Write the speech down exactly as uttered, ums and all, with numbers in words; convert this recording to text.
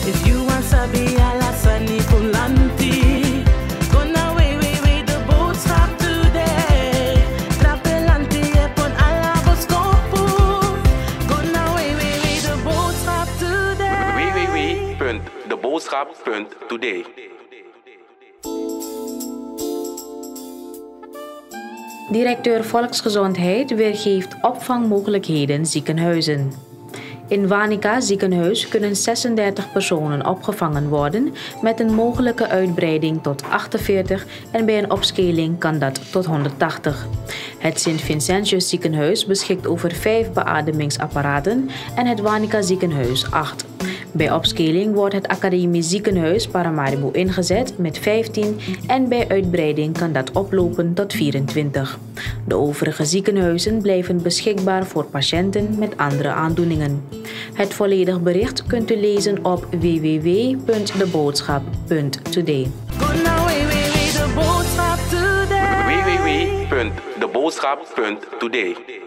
If you want sabi alasani fulanti. Gonna way, way, way, the boodschap today. Trappelanti epon alla boskopu. Gonna way, way, way, the boodschap today. w w w punt de boodschap punt today. Directeur Volksgezondheid weergeeft opvangmogelijkheden ziekenhuizen. In Wanica ziekenhuis kunnen zesendertig personen opgevangen worden met een mogelijke uitbreiding tot achtenveertig en bij een opscaling kan dat tot honderdtachtig. Het Sint-Vincentius ziekenhuis beschikt over vijf beademingsapparaten en het Wanica ziekenhuis acht. Bij opscaling wordt het Academisch Ziekenhuis Paramaribo ingezet met vijftien en bij uitbreiding kan dat oplopen tot vierentwintig. De overige ziekenhuizen blijven beschikbaar voor patiënten met andere aandoeningen. Het volledig bericht kunt u lezen op w w w punt de boodschap punt today. w w w punt de boodschap punt today.